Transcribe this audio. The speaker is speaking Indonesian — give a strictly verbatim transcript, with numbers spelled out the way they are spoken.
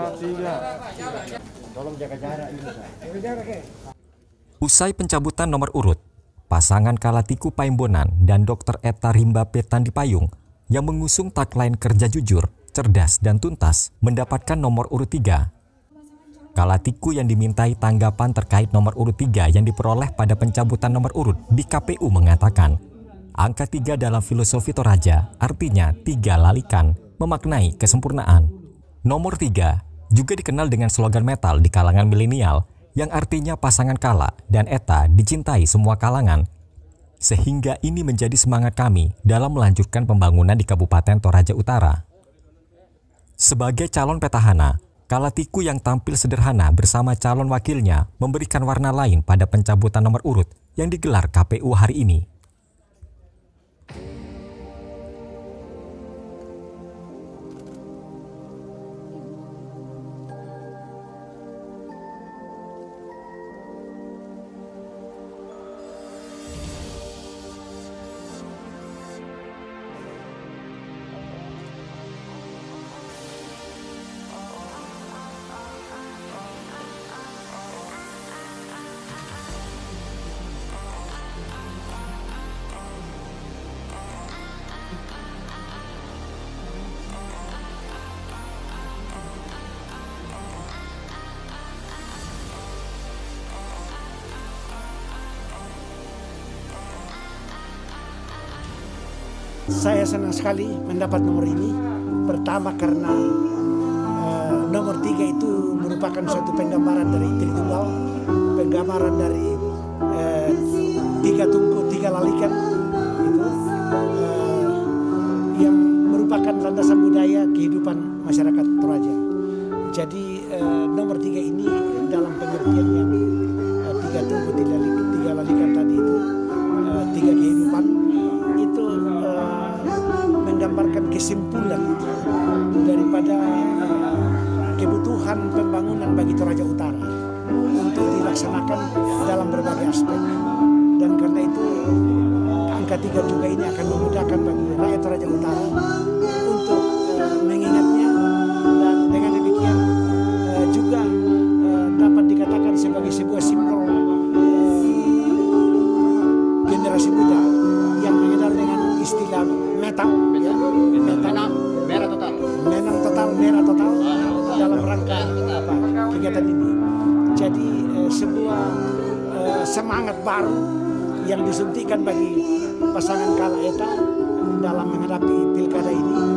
tiga. Tolong jaga jarak ini. Usai pencabutan nomor urut, pasangan Kalatiku Paimbonan dan Dokter Eta Rimba Petan di Payung yang mengusung tagline kerja jujur, cerdas, dan tuntas mendapatkan nomor urut tiga. Kalatiku yang dimintai tanggapan terkait nomor urut tiga yang diperoleh pada pencabutan nomor urut di K P U mengatakan, angka tiga dalam filosofi Toraja artinya tiga lalikan, memaknai kesempurnaan. Nomor tiga juga dikenal dengan slogan metal di kalangan milenial yang artinya pasangan Kala dan Eta dicintai semua kalangan. Sehingga ini menjadi semangat kami dalam melanjutkan pembangunan di Kabupaten Toraja Utara. Sebagai calon petahana, Kalatiku yang tampil sederhana bersama calon wakilnya memberikan warna lain pada pencabutan nomor urut yang digelar K P U hari ini. Saya senang sekali mendapat nomor ini. Pertama karena uh, nomor tiga itu merupakan suatu penggambaran dari Tritunggal, penggambaran dari uh, tiga tungku, tiga lalikan itu uh, yang merupakan landasan budaya kehidupan masyarakat Toraja. Jadi uh, nomor tiga ini dalam pengertian yang uh, tiga tungku, tiga, tiga lalikan tadi itu uh, tiga kehidupan itu uh, menggambarkan kesimpulan daripada uh, kebutuhan pembangunan bagi Toraja Utara untuk dilaksanakan dalam berbagai aspek. Dan karena itu angka tiga juga ini akan memudahkan bagi rakyat Toraja Utara untuk uh, mengingatnya, dan dengan demikian uh, juga uh, dapat dikatakan sebagai sebuah simbol uh, generasi muda yang mengenal dengan istilah metal, ya, metal, merah total, menang total, merah total dalam rangka apa, kegiatan ini. Jadi eh, sebuah eh, semangat baru yang disuntikan bagi pasangan Kala Eta dalam menghadapi pilkada ini.